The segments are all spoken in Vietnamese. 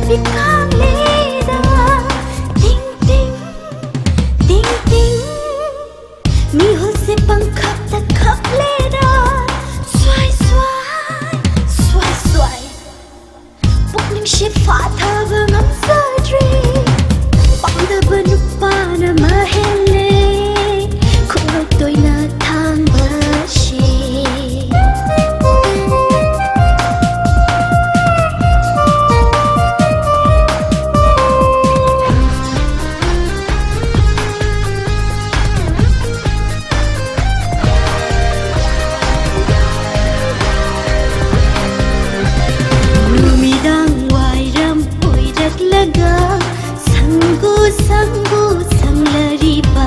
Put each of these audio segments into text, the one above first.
Pikangleda, ting ting, ting ting. Mihol se pangkap ta kap leda, swai swai, swai swai. Pukning shi fatha bangam sadri, pangda banupa na mahele, kurok toy na thang bashi. Sanggu sanglariba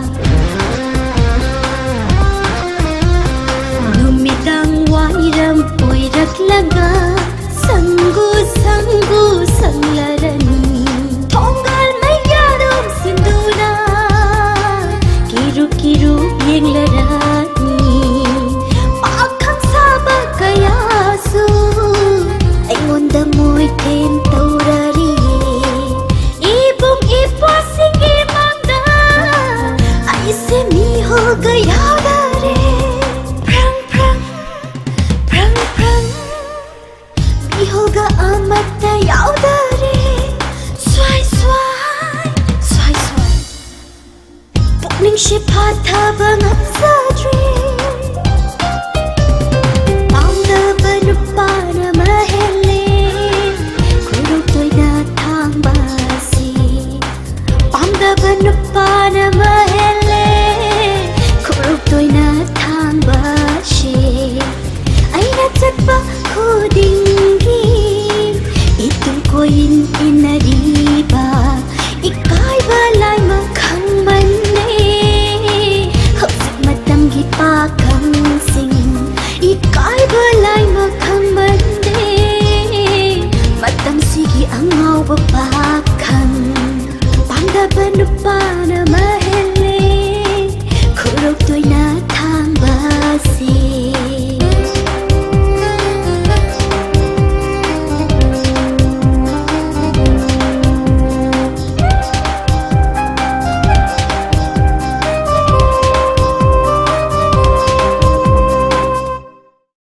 Numidang wairam oirak laga Sanggu sanglarani Tonggal mayadum sinduna Kiru yenglarani Pakang saba kayasu Aingonda moy tem taurari से मी हो गया दरे प्रंग प्रंग प्रंग प्रंग मी होगा अमत याव दरे स्वाय स्वाय स्वाय स्वाय पुकनिंग शिफा था बंगम